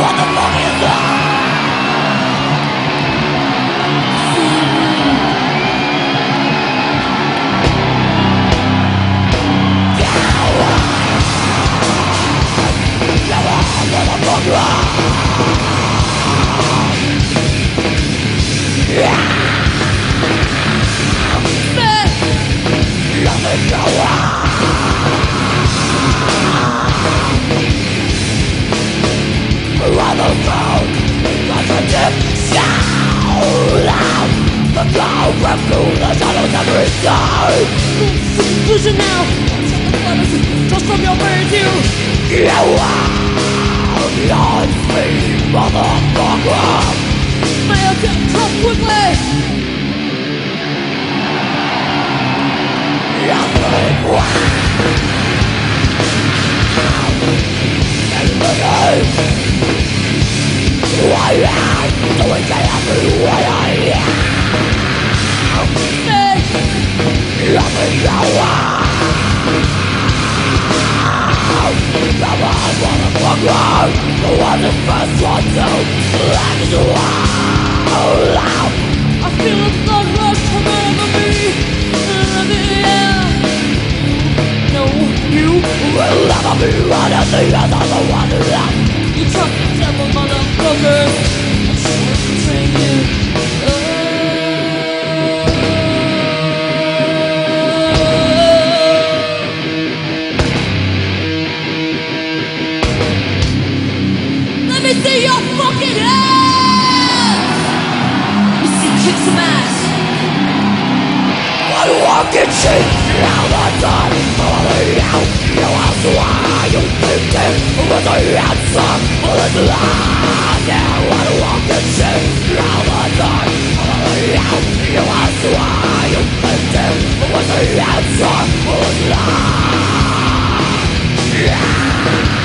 Conclusion now. Just from your brain, you not me, motherfucker. May I come quickly? I am doing everywhere I am. Nothing now. Come on, motherfucker. The one the first one to let you out. I feel a blood rush come over me. No, you will never be anything as I'm the one who left. You took the devil, motherfucker. I'm sure I'll betray you. Let me see your fucking ass! Let me see you kick some ass. I'm walking shit all the time. Falling out, you ask why you think it was a handsome bullet line. Yeah, I'm walking shit all the time. Falling out, you ask why you think it was a handsome bullet line. Yeah.